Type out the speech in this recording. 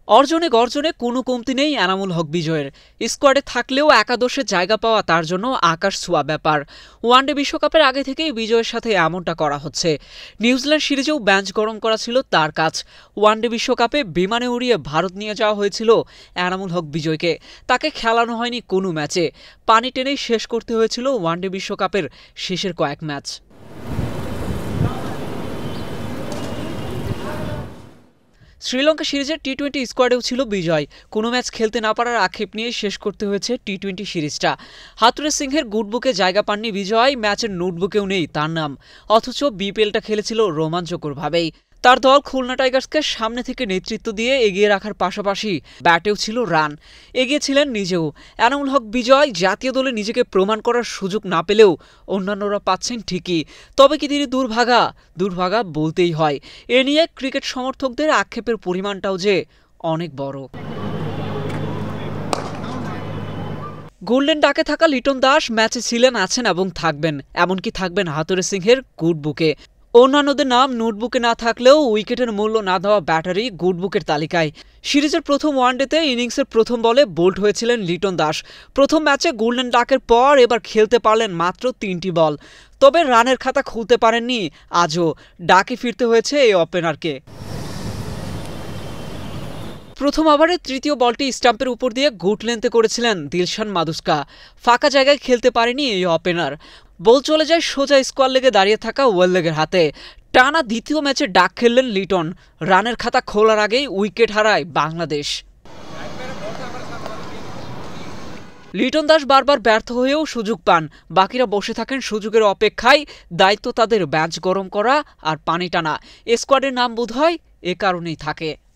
অর্জনে গর্জনে কোনো কমতি নেই এনামুল হক বিজয়ের। স্কোয়াডে থাকলেও একাদশে জায়গা পাওয়া তার জন্য আকাশ ছোঁয়া ব্যাপার। ওয়ানডে বিশ্বকাপের আগে থেকেই বিজয়ের সাথে এমনটা করা হচ্ছে। নিউজিল্যান্ড সিরিজেও বেঞ্চ গরম করা ছিল তার কাজ। ওয়ানডে বিশ্বকাপে বিমানে উড়িয়ে ভারত নিয়ে যাওয়া হয়েছিল এনামুল হক বিজয়কে। তাকে খেলানো হয়নি কোনো ম্যাচে। পানি টেনেই শেষ করতে হয়েছিল ওয়ানডে বিশ্বকাপের শেষের কয়েক ম্যাচ। শ্রীলঙ্কা সিরিজের টি-20 স্কোয়াডেও ছিল বিজয়। কোনো ম্যাচ খেলতে না পারার আক্ষেপ নিয়ে শেষ করতে হয়েছে টি-20 সিরিজটা। হাতুড়ে সিংহের গুডবুকে জায়গা পাননি বিজয়, ম্যাচের নোটবুকেও নেই তার নাম। অথচ বিপিএলটা খেলেছিল রোমাঞ্চকরভাবেই। তার দল খুলনা টাইগার্সকে সামনে থেকে নেতৃত্ব দিয়ে এগিয়ে রাখার পাশাপাশি ব্যাটেও ছিল রান, এগিয়ে ছিলেন নিজেও। এনামুল হক বিজয় জাতীয় দলে নিজেকে প্রমাণ করার সুযোগ না পেলেও অন্যান্যরা পাচ্ছেন ঠিকই। তবে কি তিনি দুর্ভাগা বলতেই হয়। এ নিয়ে ক্রিকেট সমর্থকদের আক্ষেপের পরিমাণটাও যে অনেক বড়। গোল্ডেন ডাকে থাকা লিটন দাস ম্যাচে ছিলেন, আছেন এবং থাকবেন। এমনকি থাকবেন হাতুড়ে সিংহের গুডবুকে। অন্যান্যদের নাম নোটবুকে না থাকলেও উইকেটের মূল্য না দেওয়া ব্যাটারি গুডবুকের তালিকায়। সিরিজের প্রথম ওয়ানডেতে ইনিংসের প্রথম বলে বোল্ড হয়েছিলেন লিটন দাস। প্রথম ম্যাচে গোল্ডেন ডাকের পর এবার খেলতে পারলেন মাত্র 3টি বল। তবে রানের খাতা খুলতে পারেননি আজও। ডাকে ফিরতে হয়েছে এই ওপেনারকে। প্রথম ওভারের তৃতীয় বলটি স্টাম্পের উপর দিয়ে গুড লেন্থে করেছিলেন দিলশান মাদুস্কা। ফাঁকা জায়গায় খেলতে পারেনি এই ওপেনার। বল চলে যায় সোজা স্কোয়ার লেগে দাঁড়িয়ে থাকা ওয়েললেগের হাতে। টানা দ্বিতীয় ম্যাচে ডাক খেললেন লিটন। রানের খাতা খোলার আগেই উইকেট হারায় বাংলাদেশ। লিটন দাস বারবার ব্যর্থ হয়েও সুযোগ পান। বাকিরা বসে থাকেন সুযোগের অপেক্ষায়। দায়িত্ব তাদের ব্যাচ গরম করা আর পানি টানা। স্কোয়াডের নাম বোধহয় এ কারণেই থাকে।